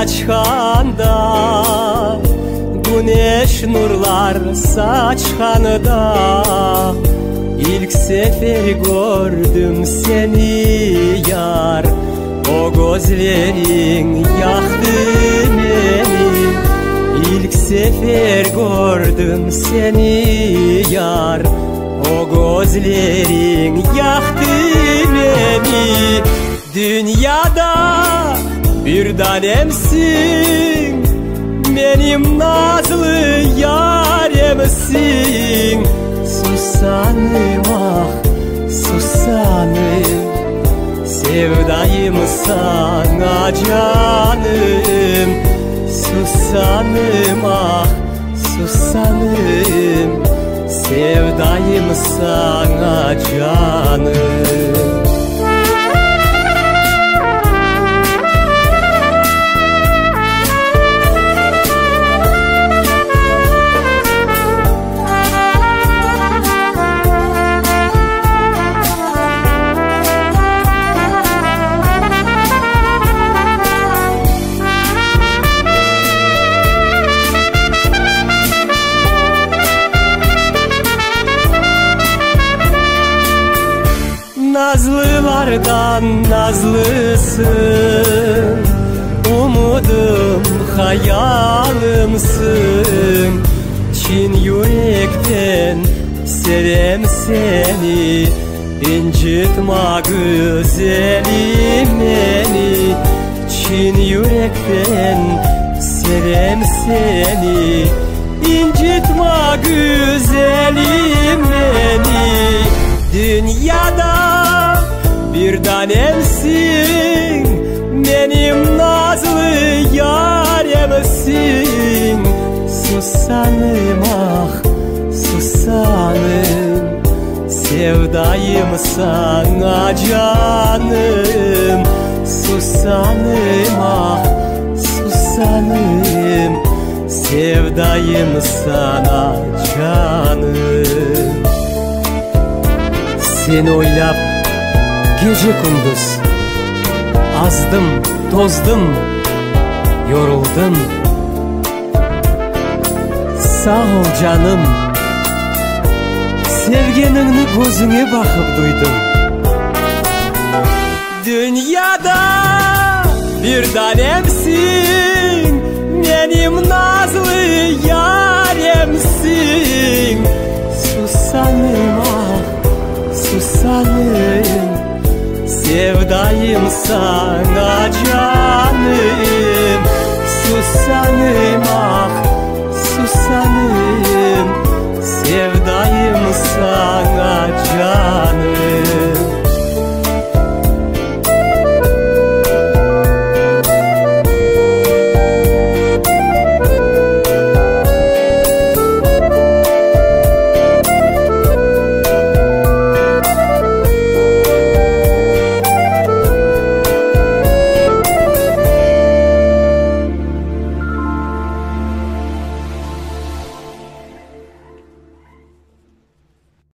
açkanda, güneş nurlar saçkanda, İlk sefer gördüm seni yar, o gözlerin yaktı beni. İlk sefer gördüm seni yar, o gözlerin yaktı beni. Dünyada bir tanemsin, benim nazlı yaremsin. Susanım ah susanım, sevdayım sana canım. Susanım ah susanım, sevdayım sana canım. Nazlılardan nazlısın, umudum hayalımsın. Çin yürekten sevem seni, incitma güzelim beni. Çin yürekten sevem seni, incitma güzelim beni. Dünyada bir tanemsin, benim nazlı yaremsin. Susanım ah susanım, sevdayım sana canım. Susanım ah susanım, sevdayım sana canım. Seni oylap gece kunduz azdım tozdum, yoruldum. Sağ ol canım, sevgenini gözüne bakıp duydum. Dünyada bir tanemsin, benim nazlı yaremsin. Susanım ah susanım, sevdayım sana